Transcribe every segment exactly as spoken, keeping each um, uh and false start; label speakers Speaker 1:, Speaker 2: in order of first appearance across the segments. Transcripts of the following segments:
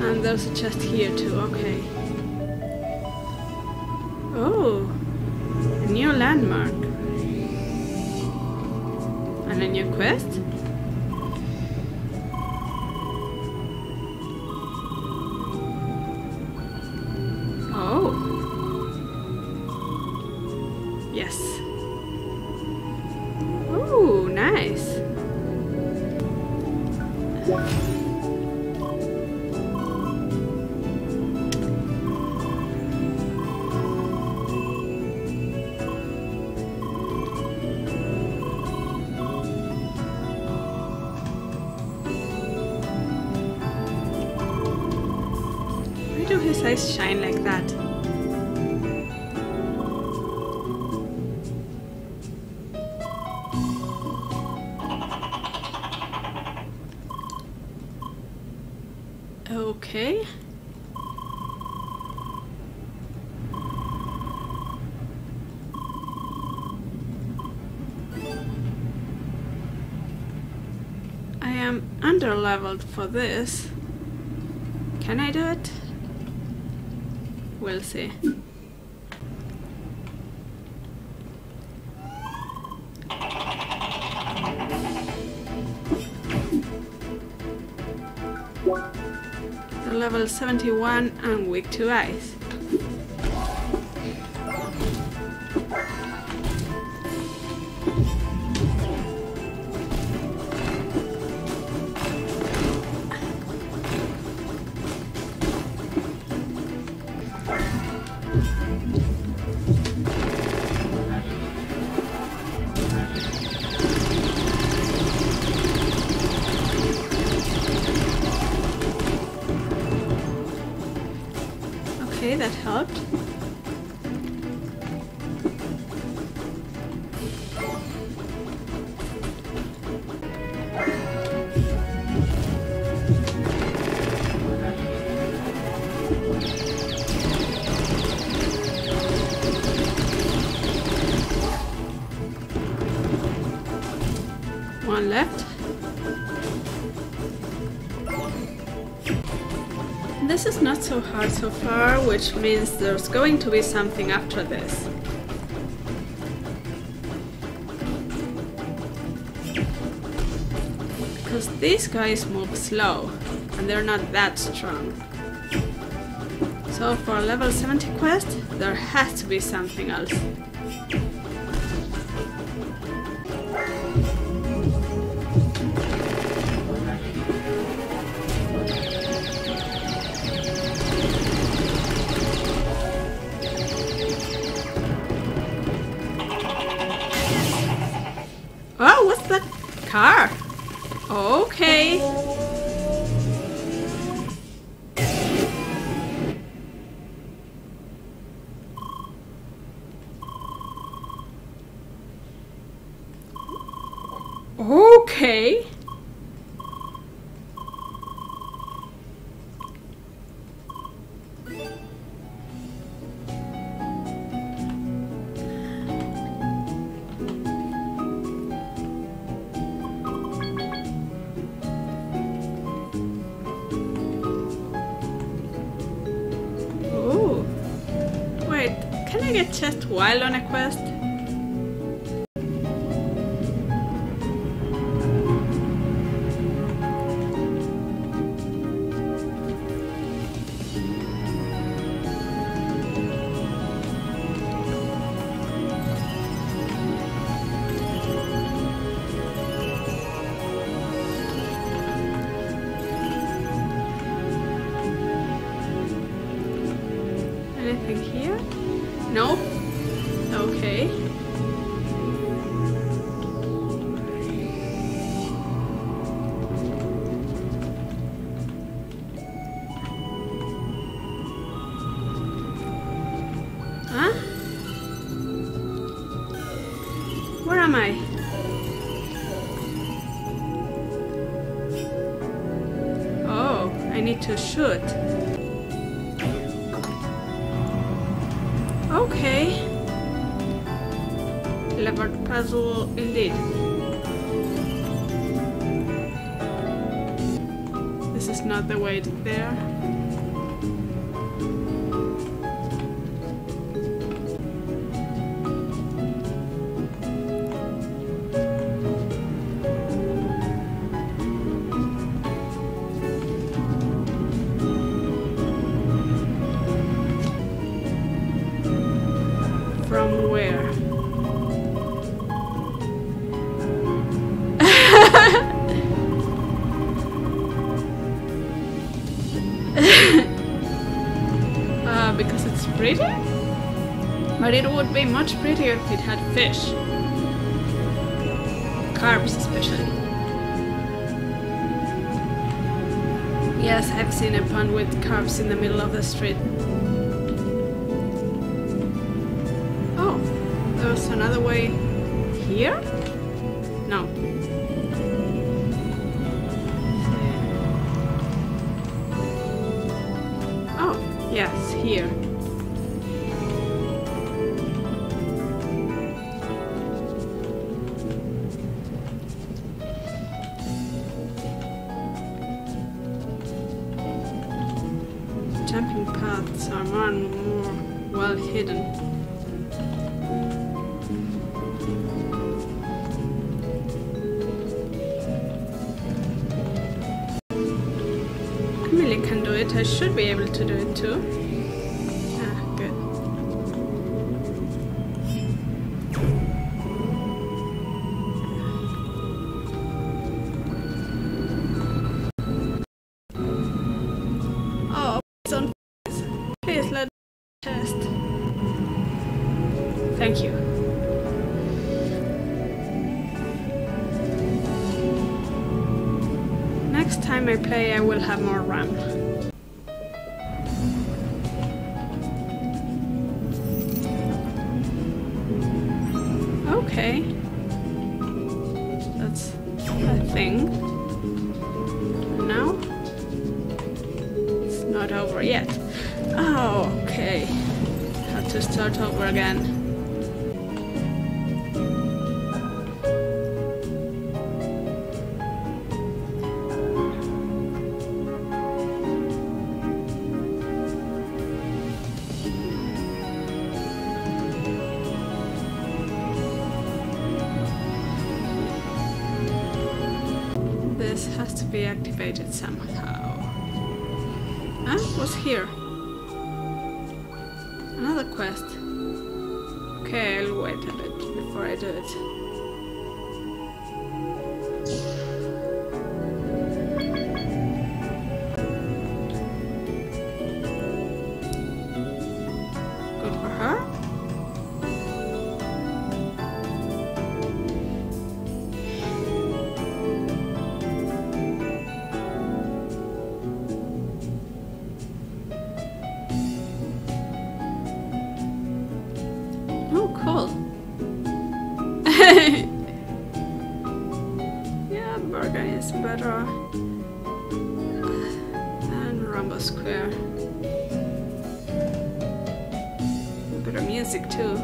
Speaker 1: And there's a chest here too, okay. Oh, a new landmark. And a new quest? Oh. Yes. Oh, nice. Why do his eyes shine like that? Okay. I am under-leveled for this. Can I do it? We'll see. Level seventy-one and weak to ice. Okay, that helped. One left. This is not so hard so far, which means there's going to be something after this. Because these guys move slow, and they're not that strong. So for level seventy quest, there has to be something else. Oh, what's that car? Okay. Okay. Can I get chest while on a quest? Anything here? No? Okay. Huh? Where am I? Oh, I need to shoot. Okay. Levered puzzle indeed. This is not the way there. From where? uh, because it's pretty? But it would be much prettier if it had fish. Carbs especially. Yes, I've seen a pond with carbs in the middle of the street. Oh, there's another way here? No. Yes, here. Jumping paths are more and more well hidden. Emily can do it, I should be able to do it too. Ah, good. Oh, please don't please let me test. Thank you. Next time I play, I will have more RAM. Okay. That's a thing. Now? It's not over yet. Oh, okay. Have to start over again. This has to be activated somehow. Ah, what's here? Another quest. Okay, I'll wait a bit before I do it. Good for her. Oh, cool. Yeah, Burger is better than Rumble Square. Better music too.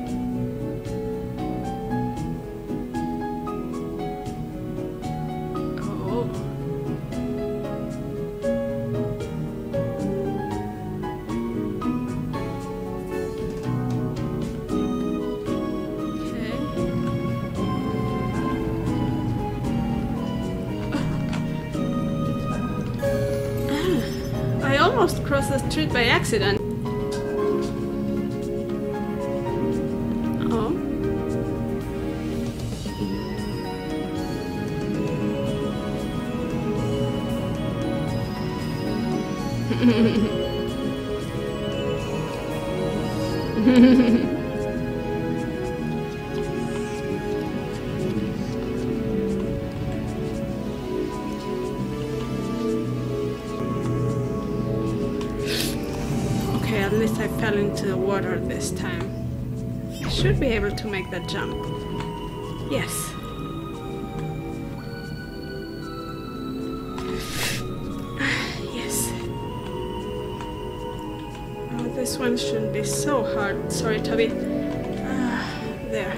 Speaker 1: Oh. I almost crossed the street by accident. Oh. Okay, at least I fell into the water this time. I should be able to make that jump. Yes. Yes. Oh, this one shouldn't be so hard. Sorry, Toby. Ah, there.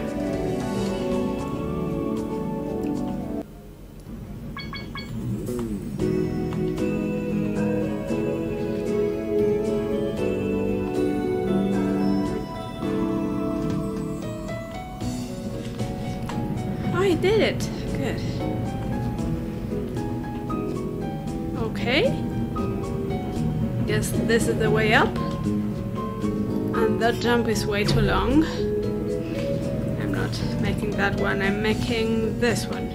Speaker 1: I did it. Good. Okay. Guess this is the way up. And that jump is way too long. I'm not making that one, I'm making this one.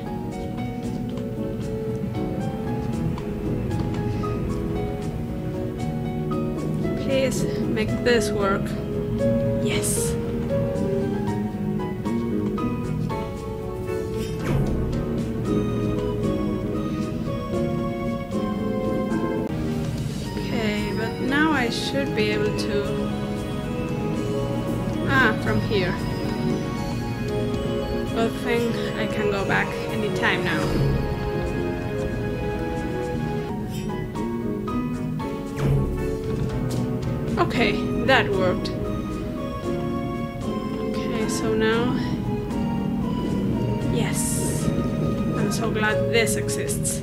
Speaker 1: Please make this work. Yes. Okay, but now I should be able to... Ah, from here. Good thing I can go back anytime now. Okay, that worked. Okay, so now... Yes! I'm so glad this exists.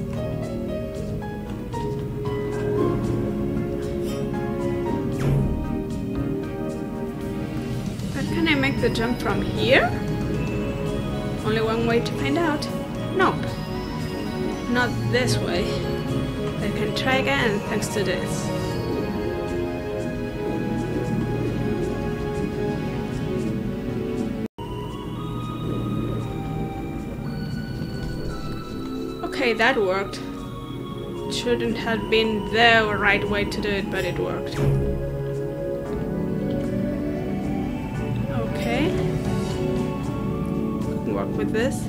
Speaker 1: But can I make the jump from here? Only one way to find out. Nope. Not this way. I can try again thanks to this. Okay, that worked. It shouldn't have been the right way to do it, but it worked. Okay. Work with this.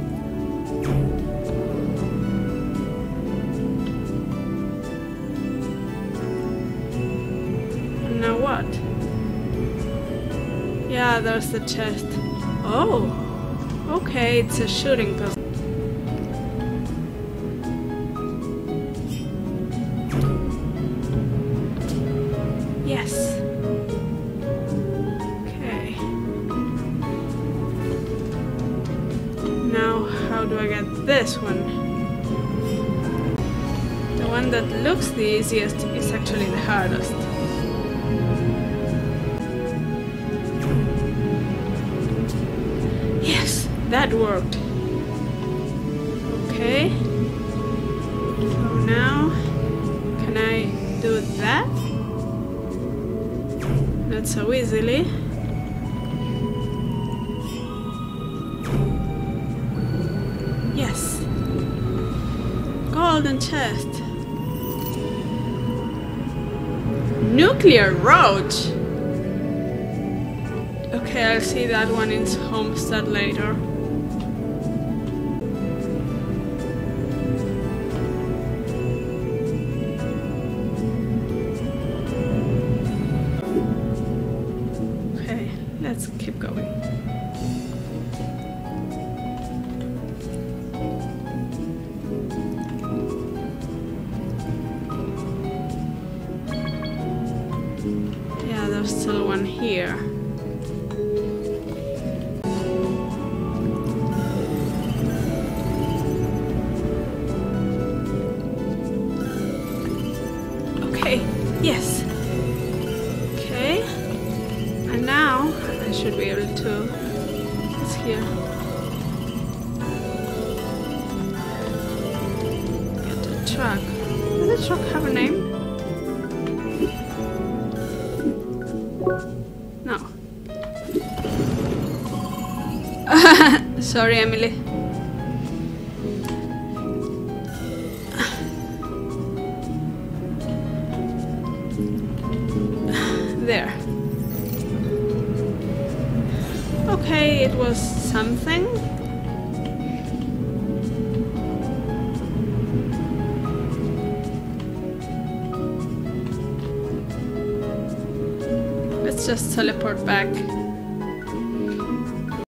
Speaker 1: Now what? Yeah, there's the chest. Oh! Okay, it's a shooting puzzle. Yes. Okay. Now, how do I get this one? The one that looks the easiest is actually the hardest. Yes, that worked. Okay. So now, can I do that? Not so easily. Yes. Golden chest. Nuclear roach. Okay, I'll see that one in Homestead later. Let's keep going. Yeah, there's still one here. Okay, yes. Okay. And now I should be able to... It's here. Get the truck. Does the truck have a name? No. Sorry, Emily. There. Okay, it was something. Let's just teleport back.